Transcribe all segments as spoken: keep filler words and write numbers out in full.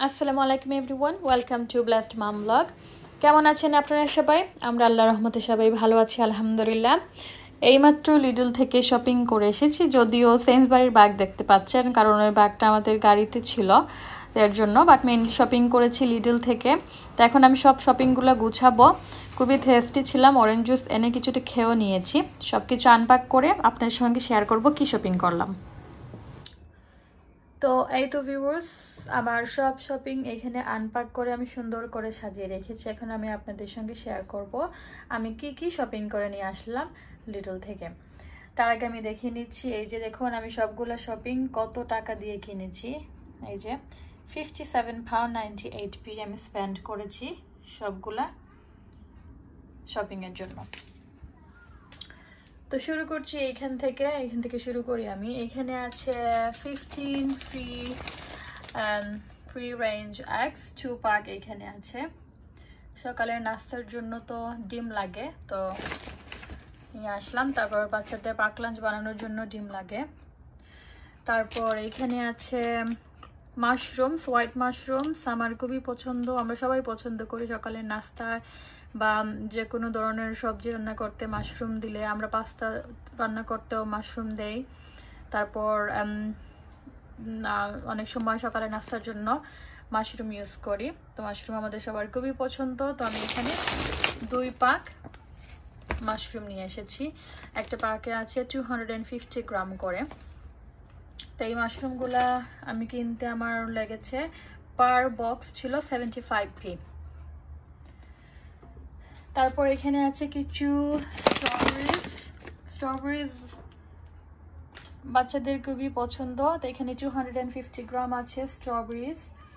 আসসালামু আলাইকুম everyone, welcome to blessed mum blog. কেমন আছেন আপনারা সবাই? আমরা আল্লাহর রহমতে সবাই ভালো আছি আলহামদুলিল্লাহ। এইমাত্র লিডল থেকে শপিং করে এসেছি, যদিও সেন্সবারির ব্যাগ দেখতে পাচ্ছেন, কারণ ওই ব্যাগটা আমাদের গাড়িতে ছিল এর জন্য, বাট মেইনলি শপিং করেছি লিডল থেকে। তো এখন আমি সব শপিংগুলো গুছাবো। খুবই থেস্টি ছিলাম, অরেঞ্জ জুস এনে কিছুটা খেয়েও নিয়েছি। সব কিছু আনপ্যাক করে আপনার সঙ্গে শেয়ার করব কি শপিং করলাম। তো এই তো ভিউয়ার্স, আবার সব শপিং এখানে আনপ্যাক করে আমি সুন্দর করে সাজিয়ে রেখেছি। এখন আমি আপনাদের সঙ্গে শেয়ার করব আমি কি কি শপিং করে নিয়ে আসলাম লিটল থেকে। তার আগে আমি দেখিয়ে নিচ্ছি, এই যে দেখুন আমি সবগুলো শপিং কত টাকা দিয়ে কিনেছি। এই যে fifty seven pound ninety eight p আমি স্পেন্ড করেছি সবগুলা শপিংয়ের জন্য। তো শুরু করছি এইখান থেকে এইখান থেকে শুরু করি আমি। এখানে আছে fifteen free free range eggs two pack এখানে আছে। সকালের নাস্তার জন্য তো ডিম লাগে, তো নিয়ে আসলাম। তারপর বাচ্চাদের পাক লাঞ্চ বানানোর জন্য ডিম লাগে। তারপর এখানে আছে মাশরুমস, হোয়াইট মাশরুমস আমার খুবই পছন্দ, আমরা সবাই পছন্দ করি সকালের নাস্তায় বা যে কোনো ধরনের সবজি রান্না করতে মাশরুম দিলে। আমরা পাস্তা রান্না করতেও মাশরুম দেই। তারপর অনেক সময় সকালে নাস্তার জন্য মাশরুম ইউজ করি। তো মাশরুম আমাদের সবার খুবই পছন্দ। তো আমি এখানে দুই পাক মাশরুম নিয়ে এসেছি। একটা পাকে আছে টু হান্ড্রেড ফিফটি গ্রাম করে। তো এই মাশরুমগুলা আমি কিনতে আমার লেগেছে, পার বক্স ছিল সেভেন্টি ফাইভ পি। তারপর এখানে আছে কিছু স্ট্রবেরিজ। স্ট্রবেরিজ বাচ্চাদের খুবই পছন্দ, তো এখানে টু হান্ড্রেড ফিফটি গ্রাম আছে স্ট্রবেরিজ।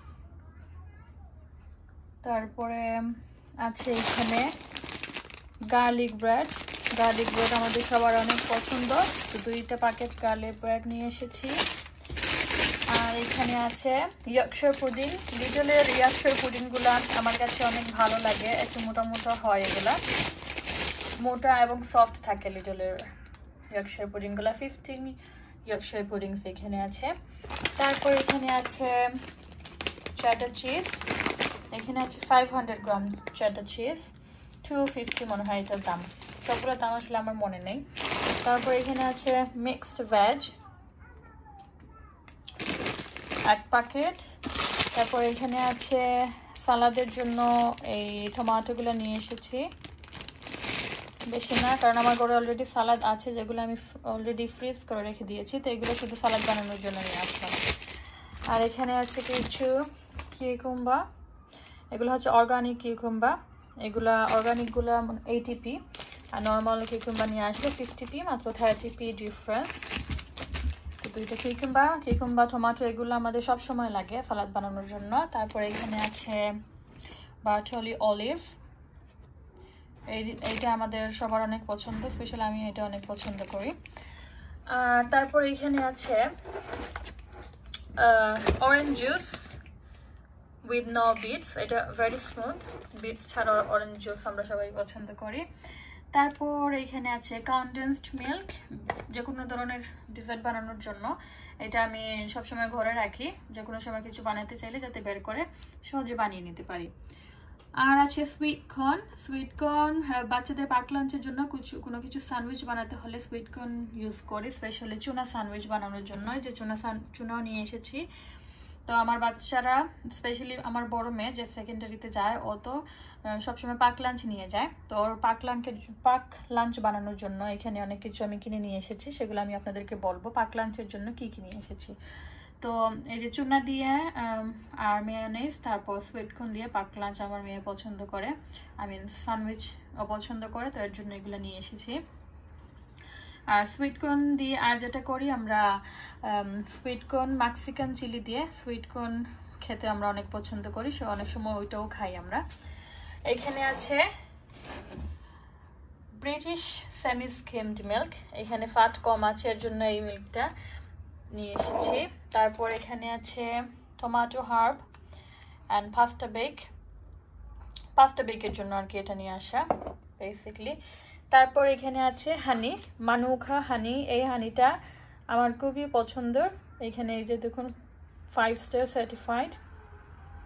তারপরে আছে এখানে গার্লিক ব্রেড। গার্লিক ব্রেড আমাদের সবার অনেক পছন্দ, তো দুইটা প্যাকেট গার্লিক ব্রেড নিয়ে এসেছি। আর এখানে আছে ইয়র্কশায়ার পুডিং। লিটলের ইয়র্কশায়ার পুডিংগুলো আমার কাছে অনেক ভালো লাগে, একটু মোটা মোটা হয়, এগুলা মোটা এবং সফট থাকে লিটলের ইয়র্কশায়ার পুডিংগুলো। ফিফটিন ইয়র্কশায়ার পুডিংস এখানে আছে। তারপর এখানে আছে চেডার চিজ। এখানে আছে five hundred gram cheddar cheese, two fifty মনে হয় এটার দাম। সবগুলো দাম আসলে আমার মনে নেই। তারপর এখানে আছে মিক্সড ভেজ এক প্যাকেট। তারপর এখানে আছে সালাদের জন্য এই টমেটোগুলো নিয়ে এসেছি, বেশি না, কারণ আমার ঘরে অলরেডি সালাদ আছে যেগুলো আমি অলরেডি ফ্রিজ করে রেখে দিয়েছি। তো এগুলো শুধু সালাদ বানানোর জন্য নিয়ে আসলাম। আর এখানে আছে কিছু কিউকাম্বা, এগুলো হচ্ছে অর্গানিক কিউকাম্বা। এগুলা অর্গানিকগুলো এইটি পি, আর নর্মাল কিউকাম্বা নিয়ে আসলে ফিফটি পি, মাত্র থার্টি পি ডিফারেন্স। তো দুইটা কিউকাম্বা কিউকাম্বা টমেটো এগুলো আমাদের সব সময় লাগে সালাদ বানানোর জন্য। তারপরে এখানে আছে বার্টলি অলিভ, এই এইটা আমাদের সবার অনেক পছন্দ, স্পেশালি আমি এটা অনেক পছন্দ করি। আর তারপর এখানে আছে orange juice with no bits, এটা ভেরি স্মুথ, বিটস ছাড়া অরেঞ্জ জুস আমরা সবাই পছন্দ করি। তারপর এখানে আছে কনডেন্সড মিল্ক, যে কোনো ধরনের ডেজার্ট বানানোর জন্য এটা আমি সবসময় ঘরে রাখি, যে কোনো সময় কিছু বানাতে চাইলে যাতে বের করে সহজে বানিয়ে নিতে পারি। আর আছে সুইট কর্ন। সুইট কর্ন বাচ্চাদের পাক লাঞ্চের জন্য কিছু কোনো কিছু স্যান্ডউইচ বানাতে হলে সুইট কর্ন ইউজ করি, স্পেশালি চুনা স্যান্ডউইচ বানানোর জন্য। যে চুনা চুনাও নিয়ে এসেছি। তো আমার বাচ্চারা, স্পেশালি আমার বড় মেয়ে যে সেকেন্ডারিতে যায়, ও তো সবসময় পাক লাঞ্চ নিয়ে যায়। তো ওর পাক লাঞ্চের পাক লাঞ্চ বানানোর জন্য এখানে অনেক কিছু আমি কিনে নিয়ে এসেছি, সেগুলো আমি আপনাদেরকে বলবো পাক লাঞ্চের জন্য কী কী নিয়ে এসেছি। তো এই যে চুনা দিয়ে আর মেয়োনিজ, তারপর সুইটকর্ন দিয়ে পাক লাঞ্চ আমার মেয়ে পছন্দ করে, আই মিন স্যান্ডউইচ ও পছন্দ করে, তো এর জন্য এগুলো নিয়ে এসেছি। আর সুইটকর্ন দিয়ে আর যেটা করি আমরা, সুইটকর্ন মেক্সিকান চিলি দিয়ে সুইটকর্ন খেতে আমরা অনেক পছন্দ করি, সো অনেক সময় ওইটাও খাই আমরা। এখানে আছে ব্রিটিশ সেমি স্কিমড মিল্ক, এখানে ফ্যাট কম আছে এর জন্য এই মিল্কটা নিয়ে এসেছি। তারপর এখানে আছে tomato herb and pasta bake, pasta বেকের জন্য আর কি এটা নিয়ে আসা বেসিকলি। তারপর এখানে আছে হানি, মানুখা হানি। এই হানিটা আমার খুবই পছন্দের। এখানে এই যে দেখুন five star certified,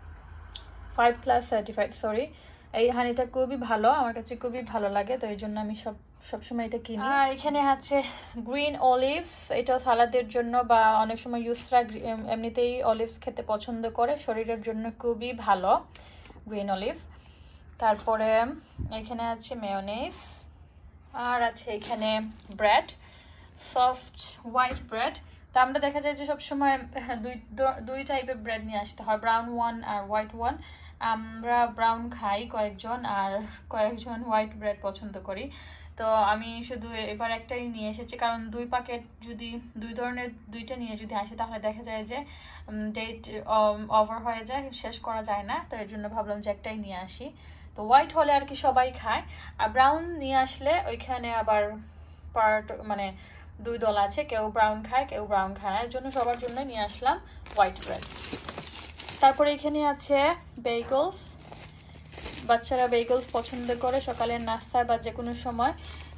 five plus certified sorry এই হানিটা খুবই ভালো আমার কাছে খুবই ভালো লাগে তো এই জন্য আমি সব সবসময় এটা কিনি আর এখানে আছে গ্রিন অলিভস এটা সালাদের জন্য বা অনেক সময় ইউসরা এমনিতেই অলিভস খেতে পছন্দ করে শরীরের জন্য খুবই ভালো গ্রিন অলিভস তারপরে এখানে আছে মেয়োনেজ আর আছে এখানে ব্রেড সফট হোয়াইট ব্রেড তো আমরা দেখা যায় যে সবসময় দুই দুই টাইপের ব্রেড নিয়ে আসতে হয় ব্রাউন ওয়ান আর হোয়াইট ওয়ান আমরা ব্রাউন খাই কয়েকজন আর কয়েকজন হোয়াইট ব্রেড পছন্দ করি তো আমি শুধু এবার একটাই নিয়ে এসেছি কারণ দুই প্যাকেট যদি দুই ধরনের দুইটা নিয়ে যদি আসে তাহলে দেখা যায় যে ডেট ওভার হয়ে যায় শেষ করা যায় না তো এর জন্য ভাবলাম যে একটাই নিয়ে আসি তো হোয়াইট হলে আর কি সবাই খায় আর ব্রাউন নিয়ে আসলে ওইখানে আবার পার্ট মানে দুই দল আছে কেউ ব্রাউন খায় কেউ ব্রাউন খায় না এর জন্য সবার জন্য নিয়ে আসলাম হোয়াইট ব্রেড তারপরে এখানে আছে বেগলস বাচ্চারা বেগলস পছন্দ করে সকালের নাস্তায় বা যে কোনো সময়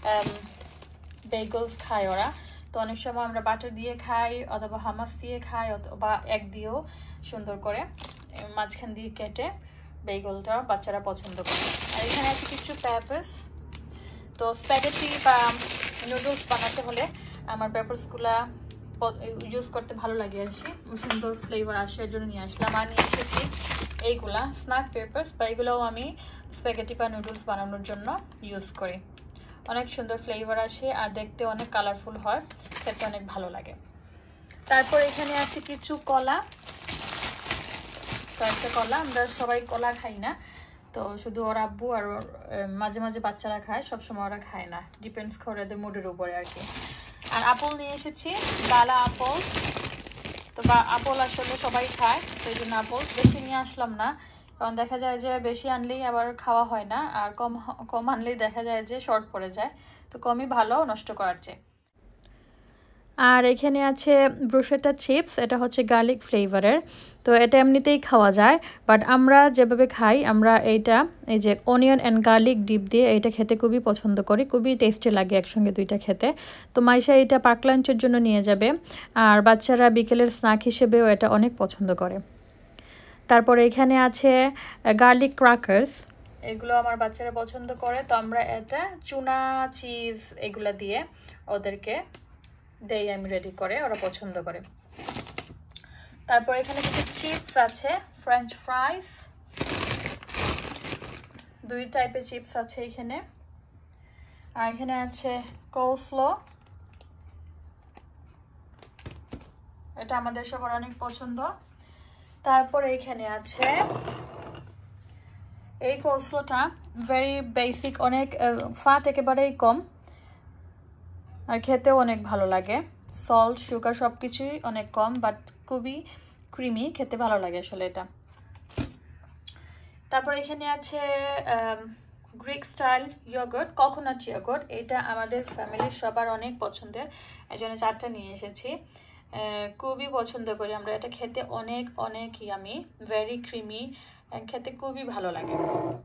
বেগলস খায় ওরা তো অনেক সময় আমরা বাটার দিয়ে খাই অথবা হামাস দিয়ে খাই অথবা এক দিয়েও সুন্দর করে মাঝখান দিয়ে কেটে বেগলটা বাচ্চারা পছন্দ করে আর এখানে আছে কিছু পেপারস তো স্প্যাগেটি বা নুডলস বানাতে হলে আমার পেপারসগুলা ইউজ করতে ভালো লাগে আসি সুন্দর ফ্লেভার আসে এর জন্য নিয়ে আসলাম আর নিয়ে এসেছি এইগুলা স্ন্যাক পেপারস বা এগুলোও আমি স্প্যাগেটি বা নুডলস বানানোর জন্য ইউজ করি অনেক সুন্দর ফ্লেভার আসে আর দেখতে অনেক কালারফুল হয় খেতে অনেক ভালো লাগে তারপর এখানে আছে কিছু কলা কয়েকটা কলা আমরা সবাই কলা খাই না তো শুধু ওর আব্বু আর মাঝে মাঝে বাচ্চারা খায় সবসময় ওরা খায় না ডিপেন্ডস করে ওদের মুডের উপরে আর কি আর আপেল নিয়ে এসেছি বালা আপেল তো বা আপেল আসলে সবাই খায় তো এই জন্য আপেল বেশি নিয়ে আসলাম না কারণ দেখা যায় যে বেশি আনলেই আবার খাওয়া হয় না আর কম কম আনলেই দেখা যায় যে শর্ট পড়ে যায় তো কমই ভালো নষ্ট করার চেয়ে আর এখানে আছে ব্রুশেটা চিপস এটা হচ্ছে গার্লিক ফ্লেভারের তো এটা এমনিতেই খাওয়া যায় বাট আমরা যেভাবে খাই আমরা এইটা এই যে অনিয়ন অ্যান্ড গার্লিক ডিপ দিয়ে এইটা খেতে খুবই পছন্দ করি খুবই টেস্টি লাগে একসঙ্গে দুইটা খেতে তো মাইশা এটা পাক লাঞ্চের জন্য নিয়ে যাবে আর বাচ্চারা বিকেলের স্ন্যাক হিসেবেও এটা অনেক পছন্দ করে তারপরে এখানে আছে গার্লিক ক্র্যাকার্স এগুলো আমার বাচ্চারা পছন্দ করে তো আমরা এটা চুনা চিজ এগুলো দিয়ে ওদেরকে দেই আমি রেডি করে ওরা পছন্দ করে তারপর এখানে কিছু চিপস আছে ফ্রেঞ্চ ফ্রাইস দুই টাইপের চিপস আছে এখানে আর এখানে আছে কোলস্লো এটা আমাদের সবার অনেক পছন্দ তারপর এখানে আছে এই কোলস্লোটা ভেরি বেসিক অনেক ফ্যাট একেবারেই কম আর খেতেও অনেক ভালো লাগে সল্ট সুগার সব কিছুই অনেক কম বাট খুবই ক্রিমি খেতে ভালো লাগে আসলে এটা তারপর এখানে আছে Greek style yogurt coconut yogurt এটা আমাদের ফ্যামিলির সবার অনেক পছন্দের এই জন্য চারটা নিয়ে এসেছি খুবই পছন্দ করি আমরা এটা খেতে অনেক অনেক ইয়ামি ভেরি ক্রিমি খেতে খুবই ভালো লাগে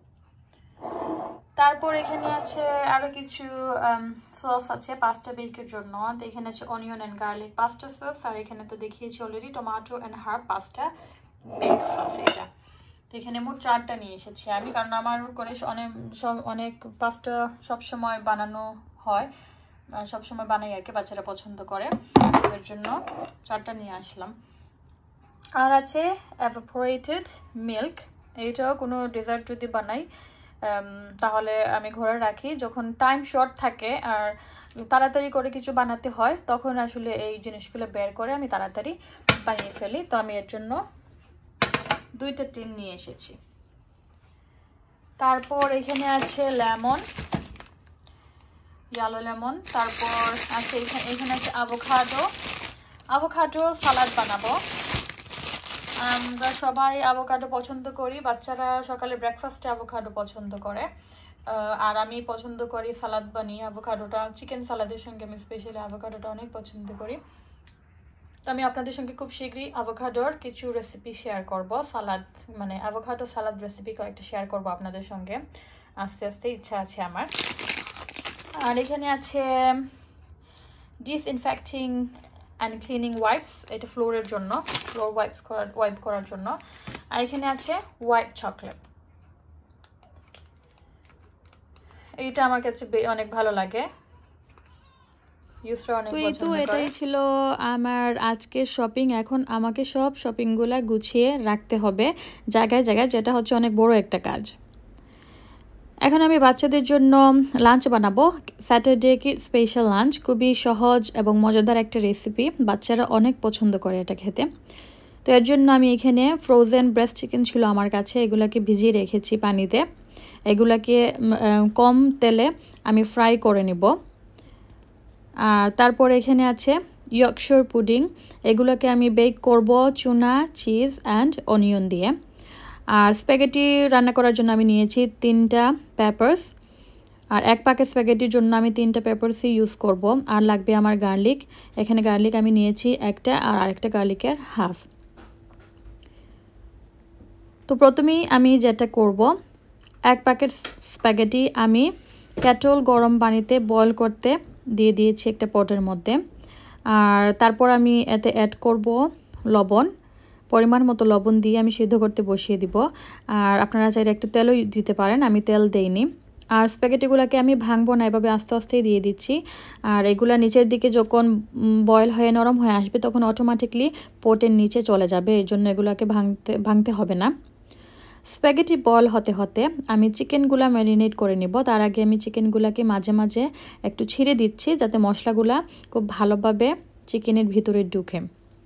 তারপর এখানে আছে আরো কিছু সস আছে পাস্তা বেকের জন্য তো এখানে আছে onion and garlic pasta sauce আর এখানে তো দেখিয়েছি already tomato and herb pasta bake sauce এটা তো এখানে মোট চারটা নিয়ে এসেছি আমি কারণ আমার করে অনেক সব অনেক পাস্তা সব সময় বানানো হয় সব সময় বানাই আর কি বাচ্চারা পছন্দ করে এর জন্য চারটা নিয়ে আসলাম আর আছে এভাপোরেটেড মিল্ক এইটাও কোনো ডেজার্ট যদি বানাই তাহলে আমি ঘরে রাখি যখন টাইম শর্ট থাকে আর তাড়াতাড়ি করে কিছু বানাতে হয় তখন আসলে এই জিনিসগুলো বের করে আমি তাড়াতাড়ি বানিয়ে ফেলি তো আমি এর জন্য দুইটা টিন নিয়ে এসেছি তারপর এখানে আছে লেমন ইয়েলো লেমন তারপর আছে এখানে এখানে আছে আভোকাডো আভোকাডো সালাদ বানাবো আমরা সবাই আভোকাডো পছন্দ করি বাচ্চারা সকালে ব্রেকফাস্টে আভোকাডো পছন্দ করে আর আমি পছন্দ করি সালাদ বানিয়ে আভোকাডোটা চিকেন সালাদের সঙ্গে আমি স্পেশালি আভোকাডোটা অনেক পছন্দ করি তো আমি আপনাদের সঙ্গে খুব শীঘ্রই আভোকাডোর কিছু রেসিপি শেয়ার করব সালাদ মানে আভোকাডো সালাদ রেসিপি কয়েকটা শেয়ার করব আপনাদের সঙ্গে আস্তে আস্তে ইচ্ছা আছে আমার আর এখানে আছে ডিসইনফেক্টিং অ্যান্ড ক্লিনিং ওয়াইপস, এটা ফ্লোরের জন্য, ফ্লোর ওয়াইপস করার ওয়াইপ করার জন্য। আর এখানে আছে হোয়াইট চকলেট, এইটা আমার কাছে অনেক ভালো লাগে। তো এই তো এটাই ছিল আমার আজকে শপিং। এখন আমাকে সব শপিংগুলা গুছিয়ে রাখতে হবে জায়গায় জায়গায়, যেটা হচ্ছে অনেক বড় একটা কাজ। এখন আমি বাচ্চাদের জন্য লাঞ্চ বানাবো, স্যাটারডে কি স্পেশাল লাঞ্চ। খুবই সহজ এবং মজাদার একটা রেসিপি, বাচ্চারা অনেক পছন্দ করে এটা খেতে। তো এর জন্য আমি এখানে ফ্রোজেন ব্রেস্ট চিকেন ছিল আমার কাছে, এগুলাকে ভিজিয়ে রেখেছি পানিতে। এগুলাকে কম তেলে আমি ফ্রাই করে নিব। আর তারপর এখানে আছে ইয়র্কশায়ার পুডিং, এগুলোকে আমি বেক করব চুনা, চিজ অ্যান্ড অনিয়ন দিয়ে। আর স্প্যাগেটি রান্না করার জন্য আমি নিয়েছি তিনটা পেপারস, আর এক প্যাকেট স্প্যাগেটির জন্য আমি তিনটা পেপারসই ইউজ করব। আর লাগবে আমার গার্লিক, এখানে গার্লিক আমি নিয়েছি একটা, আর আরেকটা গার্লিকের হাফ। তো প্রথমেই আমি যেটা করব, এক প্যাকেট স্প্যাগেটি আমি কেটল গরম পানিতে বয়েল করতে দিয়ে দিয়েছি একটা পটের মধ্যে। আর তারপর আমি এতে অ্যাড করব লবণ, পরিমাণ মতো লবণ দিয়ে আমি সিদ্ধ করতে বসিয়ে দিব। আর আপনারা চাইলে একটু তেলও দিতে পারেন, আমি তেল দেইনি। আর স্প্যাগেটিগুলোকে আমি ভাঙবো না, এভাবে আস্তে আস্তেই দিয়ে দিচ্ছি। আর এগুলা নিচের দিকে যখন বয়েল হয়ে নরম হয়ে আসবে তখন অটোমেটিকলি পটের নিচে চলে যাবে, এই জন্য এগুলোকে ভাঙতে ভাঙতে হবে না। স্প্যাগেটি বয়েল হতে হতে আমি চিকেনগুলা ম্যারিনেট করে নিব। তার আগে আমি চিকেনগুলাকে মাঝে মাঝে একটু ছিঁড়ে দিচ্ছি, যাতে মশলাগুলা খুব ভালোভাবে চিকেনের ভিতরে ঢুকে।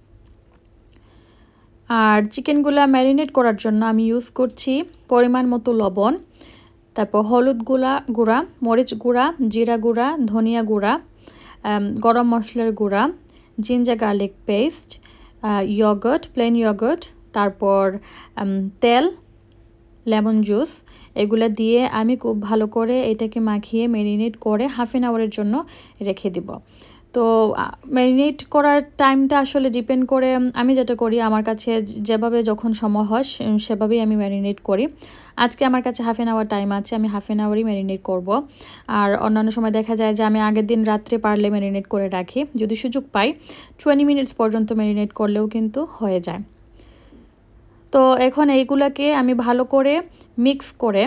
আর চিকেনগুলা ম্যারিনেট করার জন্য আমি ইউজ করছি পরিমাণ মতো লবণ, তারপর হলুদ গুঁড়া গুঁড়া মরিচ গুঁড়া, জিরা গুঁড়া, ধনিয়া গুঁড়া, গরম মশলার গুঁড়া, ginger garlic paste, yogurt, plain yogurt, তারপর তেল, লেমন জুস, এগুলো দিয়ে আমি খুব ভালো করে এটাকে মাখিয়ে ম্যারিনেট করে হাফ অ্যান আওয়ারের জন্য রেখে দিব। তো ম্যারিনেট করার টাইমটা আসলে ডিপেন্ড করে, আমি যেটা করি আমার কাছে যেভাবে যখন সময় হয় সেভাবেই আমি ম্যারিনেট করি। আজকে আমার কাছে হাফ অ্যান আওয়ার টাইম আছে, আমি হাফ অ্যান আওয়ারই ম্যারিনেট করব। আর অন্যান্য সময় দেখা যায় যে আমি আগের দিন রাত্রে পারলে ম্যারিনেট করে রাখি, যদি সুযোগ পাই টোয়েন্টি মিনিটস পর্যন্ত ম্যারিনেট করলেও কিন্তু হয়ে যায়। তো এখন এইগুলাকে আমি ভালো করে মিক্স করে,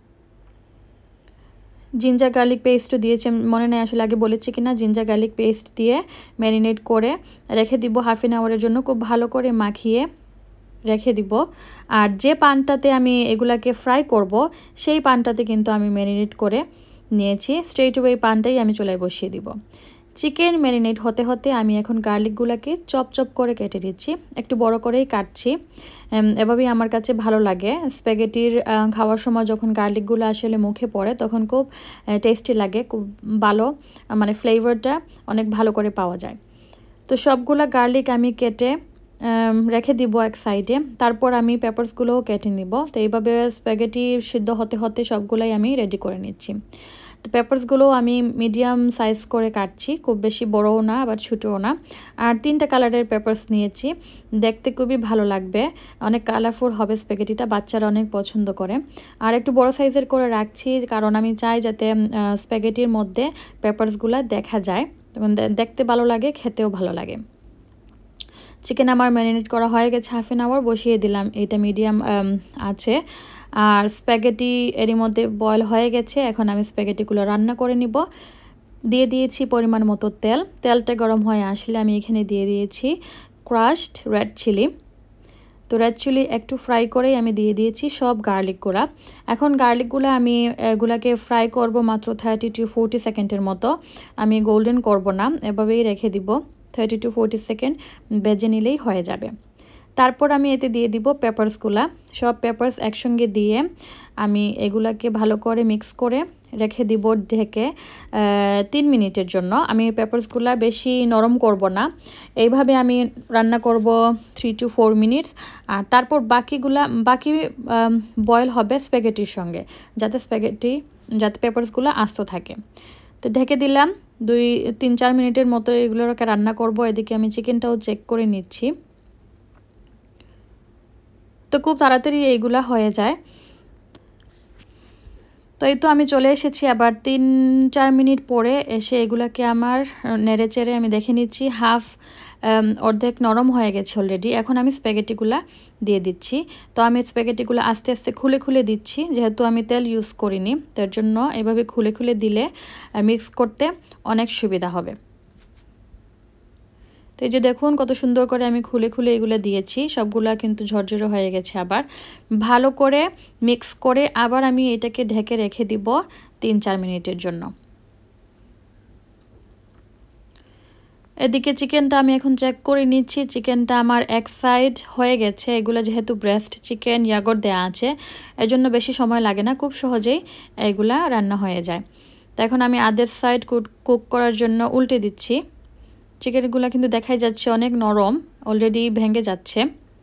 জিঞ্জার গার্লিক পেস্ট দিয়েছি, মনে নেই আসলে আগে বলেছি কিনা, জিঞ্জার গার্লিক পেস্ট দিয়ে ম্যারিনেট করে রেখে দিব হাফ অ্যান আওয়ারের জন্য, খুব ভালো করে মাখিয়ে রেখে দিব। আর যে পানটাতে আমি এগুলাকে ফ্রাই করব সেই পানটাতে কিন্তু আমি ম্যারিনেট করে নিয়েছি, স্ট্রেট ওয়ে পানটাই আমি চুলায় বসিয়ে দিব। চিকেন ম্যারিনেট হতে হতে আমি এখন গার্লিকগুলোকে চপ চপ করে কেটে দিচ্ছি, একটু বড় করেই কাটছি, এভাবেই আমার কাছে ভালো লাগে। স্প্যাগেটির খাওয়ার সময় যখন গার্লিকগুলো আসলে মুখে পড়ে তখন খুব টেস্টি লাগে, খুব ভালো, মানে ফ্লেভারটা অনেক ভালো করে পাওয়া যায়। তো সবগুলা গার্লিক আমি কেটে রেখে দিব এক সাইডে, তারপর আমি পেপারসগুলোও কেটে নিব। তো এইভাবে স্প্যাগেটি সিদ্ধ হতে হতে সবগুলাই আমি রেডি করে নিচ্ছি। তো পেপারসগুলো আমি মিডিয়াম সাইজ করে কাটছি, খুব বেশি বড়ও না আবার ছোটও না। আর তিনটা কালারের পেপারস নিয়েছি, দেখতে খুবই ভালো লাগবে, অনেক কালারফুল হবে স্প্যাগেটিটা, বাচ্চারা অনেক পছন্দ করে। আর একটু বড় সাইজের করে রাখছি কারণ আমি চাই যাতে স্প্যাগেটির মধ্যে পেপারসগুলো দেখা যায়, তখন দেখতে ভালো লাগে, খেতেও ভালো লাগে। চিকেন আমার ম্যারিনেট করা হয়ে গেছে, হাফ অ্যান আওয়ার বসিয়ে দিলাম, এটা মিডিয়াম আছে। আর স্প্যাগেটি এরই মধ্যে বয়েল হয়ে গেছে, এখন আমি স্প্যাগেটিগুলো রান্না করে নিব। দিয়ে দিয়েছি পরিমাণ মতো তেল, তেলটা গরম হয়ে আসলে আমি এখানে দিয়ে দিয়েছি ক্রাশড রেড চিলি। তো রেড চিলি একটু ফ্রাই করেই আমি দিয়ে দিয়েছি সব গার্লিকগুলা। এখন গার্লিকগুলো আমি এগুলাকে ফ্রাই করব মাত্র থার্টি টু ফোরটি সেকেন্ডের মতো, আমি গোল্ডেন করব না, এভাবেই রেখে দিব, থার্টি টু ফোরটি সেকেন্ড বেজে নিলেই হয়ে যাবে। তারপর আমি এতে দিয়ে দিব পেপারসগুলা, সব পেপারস একসঙ্গে দিয়ে আমি এগুলাকে ভালো করে মিক্স করে রেখে দিব ঢেকে তিন মিনিটের জন্য। আমি পেপারসগুলা বেশি নরম করব না, এইভাবে আমি রান্না করব থ্রি টু ফোর মিনিটস। আর তারপর বাকিগুলা বাকি বয়েল হবে স্প্যাগেটির সঙ্গে, যাতে স্প্যাগেটি যাতে পেপারসগুলো আস্ত থাকে। তো ঢেকে দিলাম, দুই তিন চার মিনিটের মতো এগুলোকে রান্না করব। এদিকে আমি চিকেনটাও চেক করে নিচ্ছি। তো খুব তাড়াতাড়ি এইগুলা হয়ে যায়। তো এই তো আমি চলে এসেছি আবার তিন চার মিনিট পরে এসে এগুলাকে আমার নেড়ে চেড়ে আমি দেখে নিচ্ছি হাফ অর্ধেক নরম হয়ে গেছে অলরেডি। এখন আমি স্প্যাগেটিগুলা দিয়ে দিচ্ছি। তো আমি স্প্যাগেটিগুলো আস্তে আস্তে খুলে খুলে দিচ্ছি, যেহেতু আমি তেল ইউজ করিনি তার জন্য এভাবে খুলে খুলে দিলে মিক্স করতে অনেক সুবিধা হবে। তো এই যে দেখুন কত সুন্দর করে আমি খুলে খুলে এগুলো দিয়েছি, সবগুলা কিন্তু ঝরঝরে হয়ে গেছে। আবার ভালো করে মিক্স করে আবার আমি এটাকে ঢেকে রেখে দিব তিন চার মিনিটের জন্য। এদিকে চিকেনটা আমি এখন চেক করে নিচ্ছি, চিকেনটা আমার এক সাইড হয়ে গেছে। এগুলো যেহেতু ব্রেস্ট চিকেন ইয়াগর দেয়া আছে এজন্য বেশি সময় লাগে না, খুব সহজেই এগুলা রান্না হয়ে যায়। তো এখন আমি আদার সাইড কুক করার জন্য উল্টে দিচ্ছি। চিকেনগুলো কিন্তু দেখাই যাচ্ছে অনেক নরম, অলরেডি ভেঙে যাচ্ছে।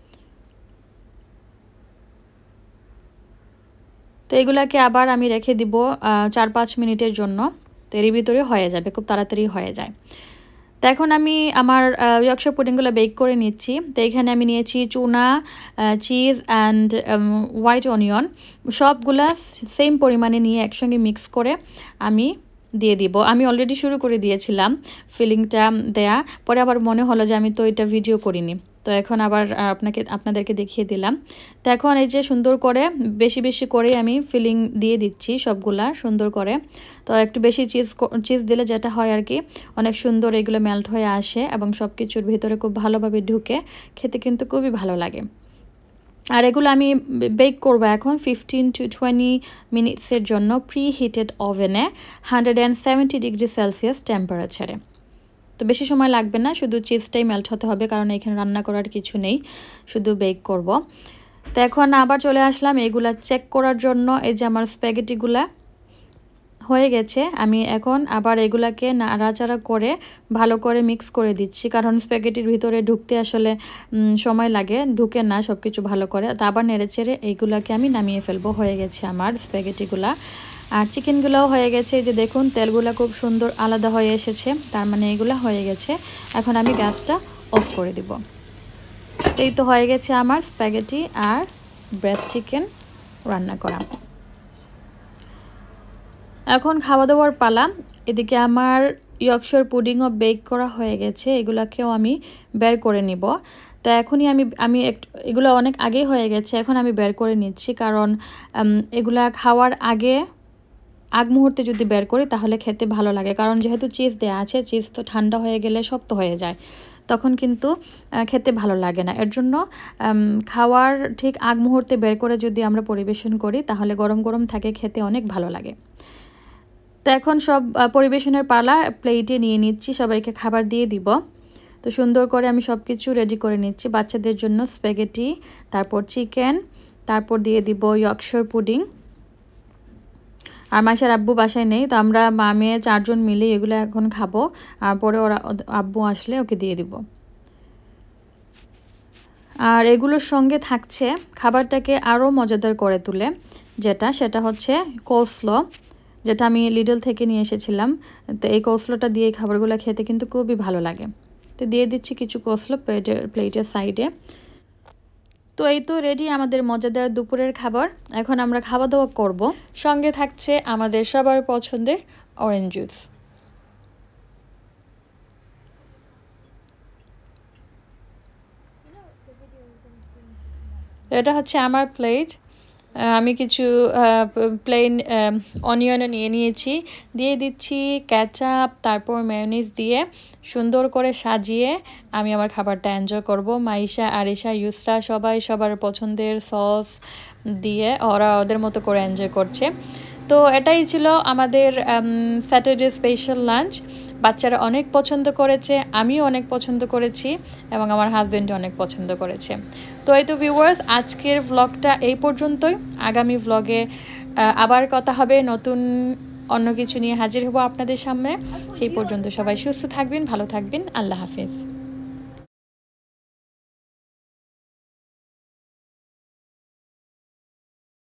তো এগুলাকে আবার আমি রেখে দিব চার পাঁচ মিনিটের জন্য। তো এর ভিতরে হয়ে যাবে, খুব তাড়াতাড়ি হয়ে যায়। তো এখন আমি আমার ইয়র্কশায়ার পুডিংগুলো বেক করে নিচ্ছি। তো এখানে আমি নিয়েছি tuna, cheese and white onion, সবগুলা সেম পরিমাণে নিয়ে একসঙ্গে মিক্স করে আমি দিয়ে দিব। আমি অলরেডি শুরু করে দিয়েছিলাম ফিলিংটা দেয়া, পরে আবার মনে হলো যে আমি তো এটা ভিডিও করিনি, তো এখন আবার আপনাকে আপনাদেরকে দেখিয়ে দিলাম। তো এখন এই যে সুন্দর করে বেশি বেশি করে আমি ফিলিং দিয়ে দিচ্ছি সবগুলা সুন্দর করে। তো একটু বেশি চিজ চিজ দিলে যেটা হয় আর কি, অনেক সুন্দর এগুলো মেল্ট হয়ে আসে এবং সব কিছুর ভিতরে খুব ভালোভাবে ঢুকে খেতে কিন্তু খুবই ভালো লাগে। আর এগুলো আমি বেক করব এখন ফিফটিন টু টোয়েন্টি মিনিটসের জন্য প্রি হিটেড ওভেনে hundred and seventy degree Celsius টেম্পারেচারে। তো বেশি সময় লাগবে না, শুধু চিজটাই মেল্ট হতে হবে, কারণ এখানে রান্না করার কিছু নেই, শুধু বেক করব। তো এখন আবার চলে আসলাম এগুলা চেক করার জন্য। এই যে আমার স্প্যাগেটিগুলা হয়ে গেছে, আমি এখন আবার এগুলাকে নাড়াচাড়া করে ভালো করে মিক্স করে দিচ্ছি, কারণ স্প্যাগেটির ভিতরে ঢুকতে আসলে সময় লাগে, ঢুকে না সব কিছু ভালো করে। তো আবার নেড়ে চেড়ে এইগুলাকে আমি নামিয়ে ফেলবো। হয়ে গেছে আমার স্প্যাগেটিগুলা। আর চিকেনগুলোও হয়ে গেছে, এই যে দেখুন তেলগুলো খুব সুন্দর আলাদা হয়ে এসেছে, তার মানে এগুলো হয়ে গেছে। এখন আমি গ্যাসটা অফ করে দিব। এই তো হয়ে গেছে আমার স্প্যাগেটি আর ব্রেস্ট চিকেন রান্না করা। এখন খাওয়া দাওয়ার পালা। এদিকে আমার ইয়র্কশায়ার পুডিংও বেক করা হয়ে গেছে, এগুলাকেও আমি বের করে নিব। তো এখনই আমি আমি একটু এগুলো অনেক আগেই হয়ে গেছে, এখন আমি বের করে নিচ্ছি, কারণ এগুলা খাওয়ার আগে আগ মুহূর্তে যদি বের করি তাহলে খেতে ভালো লাগে, কারণ যেহেতু চিজ দেওয়া আছে, চিজ তো ঠান্ডা হয়ে গেলে শক্ত হয়ে যায়, তখন কিন্তু খেতে ভালো লাগে না। এর জন্য খাওয়ার ঠিক আগ মুহূর্তে বের করে যদি আমরা পরিবেশন করি তাহলে গরম গরম থাকে, খেতে অনেক ভালো লাগে। তো এখন সব পরিবেশনের পালা, প্লেটে নিয়ে নিচ্ছি, সবাইকে খাবার দিয়ে দিব। তো সুন্দর করে আমি সব কিছু রেডি করে নিচ্ছি বাচ্চাদের জন্য। স্প্যাগেটি, তারপর চিকেন, তারপর দিয়ে দিব ইয়র্কশায়ার পুডিং। আর মাসের আব্বু বাসায় নেই, তো আমরা মা মেয়ে চারজন মিলে এগুলো এখন খাবো, আর পরে ওরা আব্বু আসলে ওকে দিয়ে দিব। আর এগুলোর সঙ্গে থাকছে খাবারটাকে আরও মজাদার করে তুলে যেটা, সেটা হচ্ছে কোসল, যেটা আমি লিডল থেকে নিয়ে এসেছিলাম। তো এই কোসলটা দিয়ে খাবারগুলো খেতে কিন্তু খুবই ভালো লাগে। তো দিয়ে দিচ্ছি কিছু কোসল প্লেটের প্লেটের সাইডে। তো এই তো রেডি আমাদের মজাদার দুপুরের খাবার। এখন আমরা খাওয়া দাওয়া করব, সঙ্গে থাকছে আমাদের সবার পছন্দের অরেঞ্জ জুস। এটা হচ্ছে আমার প্লেট। আমি কিছু প্লেন অনিয়ন নিয়ে নিয়েছি, দিয়ে দিচ্ছি কেচাপ, তারপর মেয়োনিজ দিয়ে সুন্দর করে সাজিয়ে আমি আমার খাবারটা এনজয় করব। মাইশা, আরিশা, ইউসরা সবাই সবার পছন্দের সস দিয়ে ওরা ওদের মতো করে এনজয় করছে। তো এটাই ছিল আমাদের স্যাটারডে স্পেশাল লাঞ্চ। বাচ্চারা অনেক পছন্দ করেছে, আমিও অনেক পছন্দ করেছি এবং আমার হাজব্যান্ডও অনেক পছন্দ করেছে। তো এই তো ভিউয়ার্স, আজকের ভ্লগটা এই পর্যন্তই। আগামী ভ্লগে আবার কথা হবে, নতুন অন্য কিছু নিয়ে হাজির হব আপনাদের সামনে। সেই পর্যন্ত সবাই সুস্থ থাকবেন, ভালো থাকবেন। আল্লাহ হাফেজ।